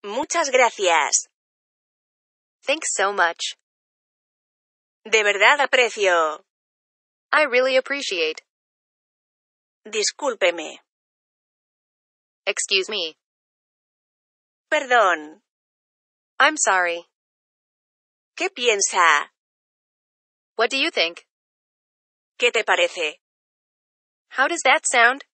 Muchas gracias. Thanks so much. De verdad aprecio. I really appreciate. Discúlpeme. Excuse me. Perdón. I'm sorry. ¿Qué piensa? What do you think? ¿Qué te parece? How does that sound?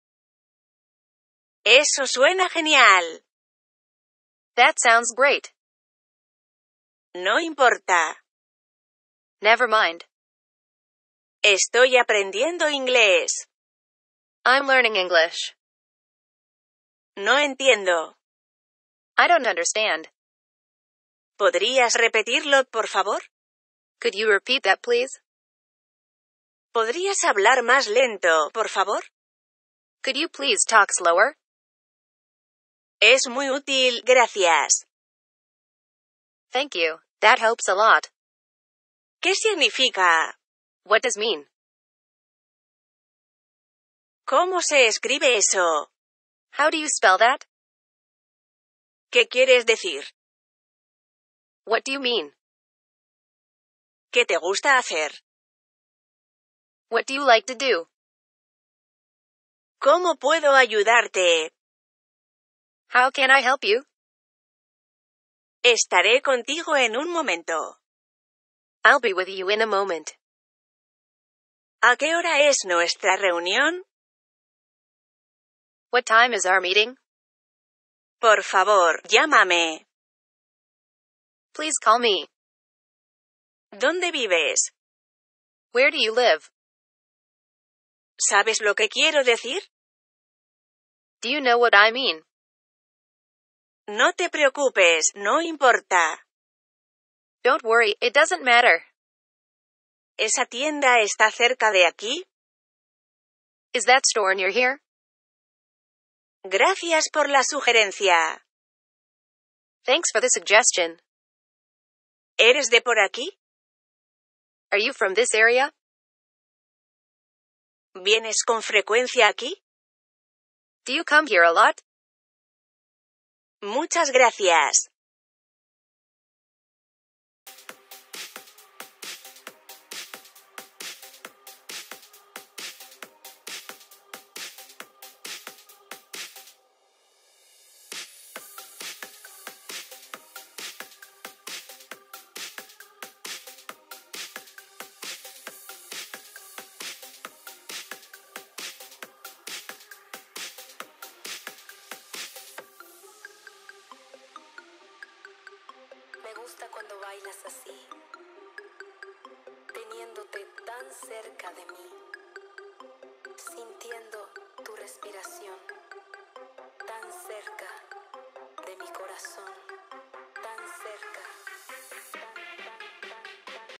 Eso suena genial. That sounds great. No importa. Never mind. Estoy aprendiendo inglés. I'm learning English. No entiendo. I don't understand. ¿Podrías repetirlo, por favor? Could you repeat that, please? ¿Podrías hablar más lento, por favor? Could you please talk slower? Es muy útil, gracias. Thank you. That helps a lot. ¿Qué significa? What does mean? ¿Cómo se escribe eso? How do you spell that? ¿Qué quieres decir? What do you mean? ¿Qué te gusta hacer? What do you like to do? ¿Cómo puedo ayudarte? How can I help you? Estaré contigo en un momento. I'll be with you in a moment. ¿A qué hora es nuestra reunión? What time is our meeting? Por favor, llámame. Please call me. ¿Dónde vives? Where do you live? ¿Sabes lo que quiero decir? Do you know what I mean? No te preocupes, no importa. Don't worry, it doesn't matter. ¿Esa tienda está cerca de aquí? Is that store near here? Gracias por la sugerencia. Thanks for the suggestion. ¿Eres de por aquí? Are you from this area? ¿Vienes con frecuencia aquí? Do you come here a lot? Muchas gracias. Me gusta cuando bailas así, teniéndote tan cerca de mí, sintiendo tu respiración tan cerca de mi corazón.